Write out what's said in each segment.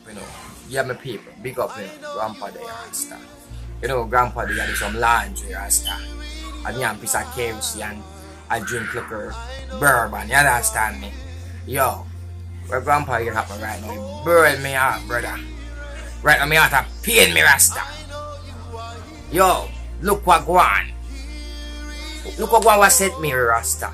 you know. Yeah, my people, big up, you know, Grandpa there, Rasta. You know, Grandpa there do some laundry, Rasta. And me and piece of KFC and I drink liquor, bourbon, you understand me? Yo, where Grandpa here happen right now, it burn me out, brother. Right now, me heart a pain me, Rasta. Yo, look what go on. Look what go on, what set me, Rasta.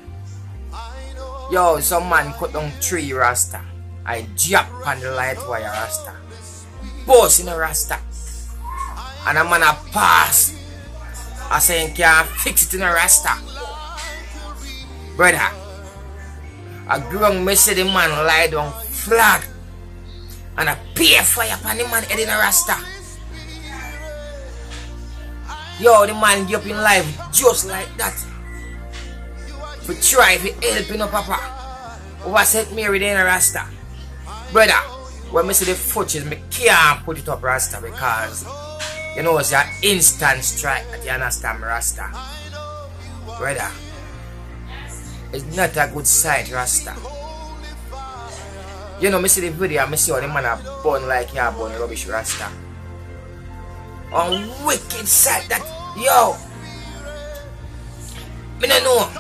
Yo, some man cut down tree, Rasta. I drop on the light wire, Rasta. Boss in a Rasta. And a man a pass. I say can't fix it in a Rasta. Brother, I grown me see the man lie down flat. And I pay fire upon the man head in a Rasta. Yo, the man get up in life just like that. We try to help, you know, Papa. Over St. Mary in a Rasta. Brother, when I see the footage, I can't put it up, Rasta, because you know it's an instant strike that you understand, Rasta. Brother, it's not a good sight, Rasta. You know, I see the video, I see how the man a burn like he a burn rubbish, Rasta. A wicked sight that, yo, I don't know.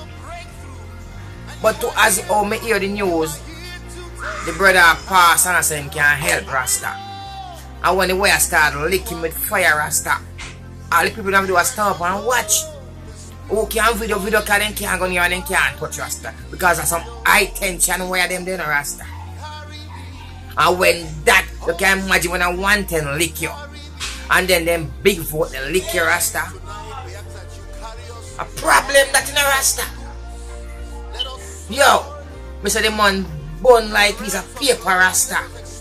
But to as how I hear the news, the brother pass and I say he can't help, Rasta. And when the wire start licking with fire, Rasta, all the people have to do is stand up and watch. Who can video because they can't go near and they can't touch, Rasta. Because of some high tension wire them there, Rasta. And when that, you can imagine when a 110 lick you. And then them big vote they lick you, Rasta. A problem that in a Rasta. Yo, me say the man burn like piece of paper, Rasta.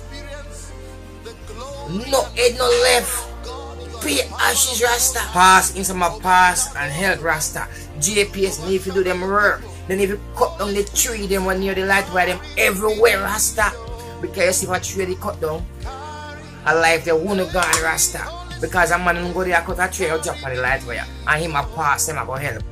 No head, no left. Pay ashes, Rasta. Pass in some pass and help, Rasta. JPS need to do them work. They need to cut down the tree them when near the light wire them everywhere, Rasta. Because if a tree they cut down, a life they won't go, Rasta. Because a man go there cut a tree or jump on the light wire and him a pass him a go help.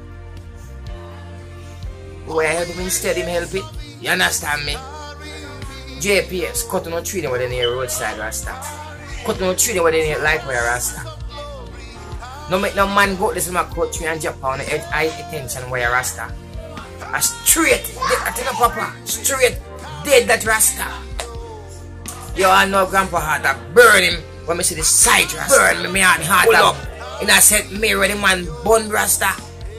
Why I help him instead him help it? You understand me? JPS, cut no tree them where they near roadside, Rasta. Cut no tree them where they near light wire, Rasta. No make no man go this my cut tree and jump on the edge high attention wire, Rasta. A straight, dead that Papa. Straight, dead that Rasta. Yo, I know Grandpa heart that burn him when I see the sight, Rasta. Burn me heart up. And I said me where the man burn, Rasta.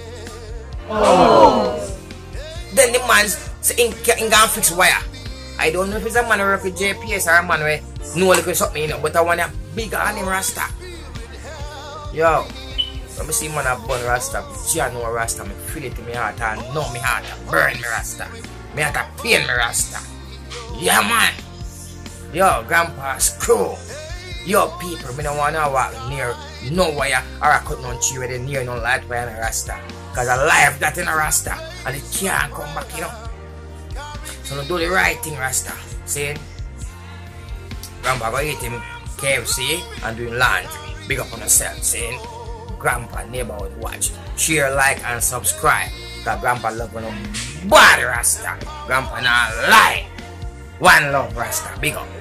Oh. Then the man say he can fix wire. I don't know if it's a man who work with JPS or a man who know like something, you know, but I want a bigger than him, Rasta. Yo, when I see man a burn Rasta, I know Rasta, I feel it in my heart and know my heart burn me, Rasta. My heart pain me, Rasta. Yeah, man. Yo, Grandpa, screw. Yo, people, I don't want to walk near no wire or I cut no tree where they near no light wire in a Rasta. Because I live that in a Rasta and it can't come back, you know. So don't do the right thing, Rasta. See? Grandpa go eat him KFC and doing laundry. Big up on yourself, see? Grandpa neighborhood watch. Share, like and subscribe. Because Grandpa love when I'm bad, Rasta. Grandpa not lie. One love, Rasta. Big up.